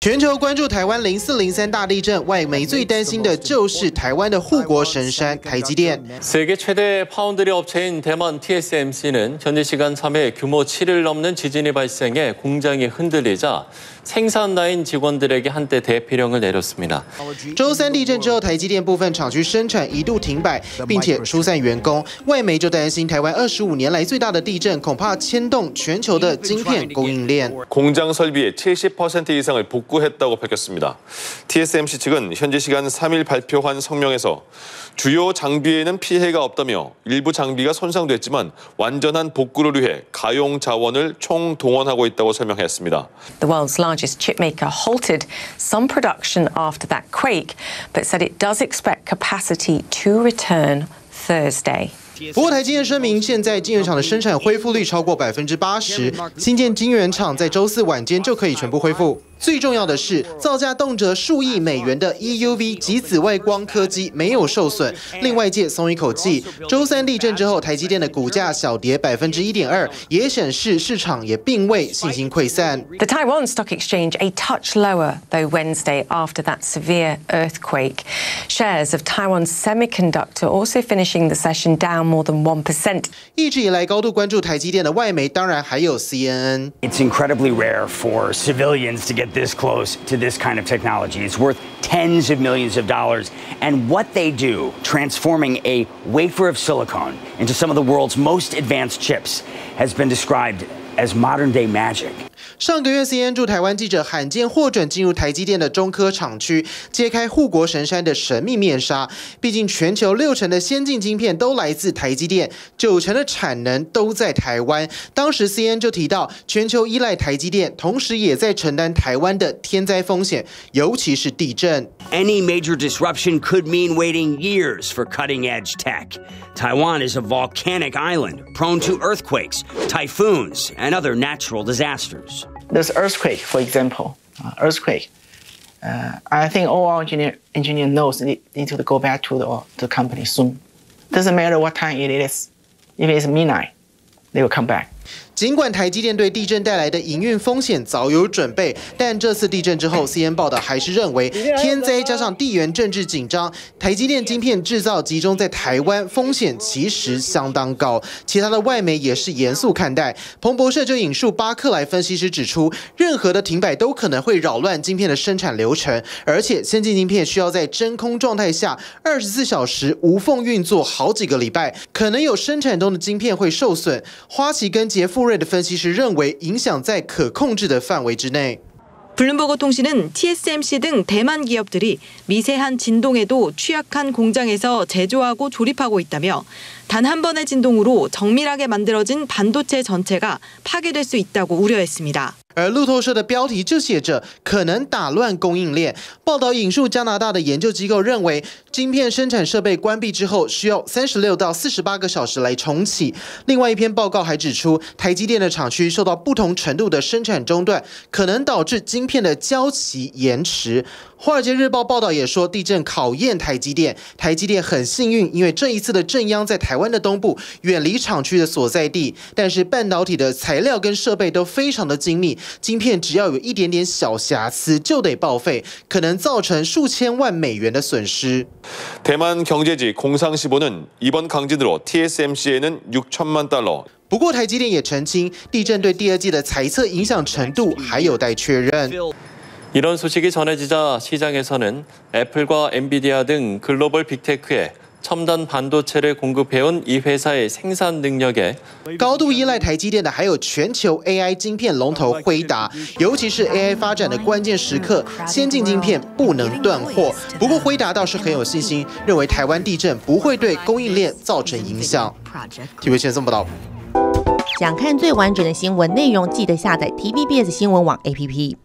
全球关注台湾0403大地震，外媒最担心的就是台湾的护国神山台积电。 세계 최대 파운드리 업체인 대만 TSMC는 현지 시간 3일 규모 7을 넘는 지진이 발생해 공장이 흔들리자 생산 라인 직원들에게 한때 대피령을 내렸습니다. 周三地震之后，台积电部分厂区生产一度停摆，并且疏散员工。外媒就担心台湾25年来最大的地震，恐怕牵动全球的晶片供应链。 공장 설비의 70% 이상을 복구했다고 밝혔습니다. TSMC 측은 현지 시간 3일 발표한 성명에서 주요 장비에는 피해가 없다며 일부 장비가 손상됐지만 완전한 복구를 위해 가용 자원을 총동원하고 있다고 설명했습니다. The world's largest chipmaker halted some production after that quake, but said it does expect capacity to return Thursday. 不过，台积电声明，现在晶圆厂的生产恢复率超过80%，新建晶圆厂在周四晚间就可以全部恢复。最重要的是，造价动辄数亿美元的 EUV 极紫外光刻机没有受损，令外界松一口气。周三地震之后，台积电的股价小跌1.2%，也显示市场也并未信心溃散。 The Taiwan Stock Exchange a touch lower, though, Wednesday after that severe earthquake. Shares of Taiwan Semiconductor also finishing the session down more than 1%. 一直以来高度关注台积电的外媒，当然还有 CNN。 It's incredibly rare for civilians to get this close to this kind of technology. It's worth tens of millions of dollars. And what they do, transforming a wafer of silicon into some of the world's most advanced chips, has been described as modern-day magic. 上个月 CNN 驻台湾记者罕见获准进入台积电的中科厂区，揭开护国神山的神秘面纱。毕竟全球60%的先进晶片都来自台积电，90%的产能都在台湾。当时 CNN 就提到，全球依赖台积电，同时也在承担台湾的天灾风险，尤其是地震。 Any major disruption could mean waiting years for cutting-edge tech. Taiwan is a volcanic island prone to earthquakes, typhoons, and other natural disasters. This earthquake, for example, I think all our engineer knows they need to go back to the company soon. Doesn't matter what time it is. If it's midnight, they will come back. 尽管台积电对地震带来的营运风险早有准备，但这次地震之后 ，CNN 报道还是认为天灾加上地缘政治紧张，台积电晶片制造集中在台湾，风险其实相当高。其他的外媒也是严肃看待。彭博社就引述巴克莱分析师指出，任何的停摆都可能会扰乱晶片的生产流程，而且先进晶片需要在真空状态下24小時无缝运作好几个礼拜，可能有生产中的晶片会受损。花旗跟杰富瑞的分析师认为，影响在可控制的范围之内。 블룸버그 통신은 TSMC 등 대만 기업들이 미세한 진동에도 취약한 공장에서 제조하고 조립하고 있다며 단 한 번의 진동으로 정밀하게 만들어진 반도체 전체가 파괴될 수 있다고 우려했습니다. 而路透社的标题就写着“可能打乱供应链”。报道引述加拿大的研究机构认为，晶片生产设备关闭之后，需要36到48个小时来重启。另外一篇报告还指出，台积电的厂区受到不同程度的生产中断，可能导致晶片的交期延迟。华尔街日报报道也说，地震考验台积电。台积电很幸运，因为这一次的震央在台湾的东部，远离厂区的所在地。但是半导体的材料跟设备都非常的精密。 晶片只要有一点点小瑕疵就得报废，可能造成数千万美元的损失。 대만 경제지 공상시보는 이번 강진으로 TSMC에는 6천만 달러. 不过台积电也澄清，地震对第二季的财测影响程度还有待确认。 이런 소식이 전해지자 시장에서는 애플과 엔비디아 등 글로벌 빅테크에 첨단 반도체를 공급해온 이 회사의 생산 능력에 高度依赖台积电的还有全球 AI 晶片龙头辉达，尤其是 AI 发展的关键时刻，先进晶片不能断货。不过辉达倒是很有信心，认为台湾地震不会对供应链造成影响。TVBS 先送报道。 想看最完整的新闻内容，记得下载 TVBS 新闻网 APP。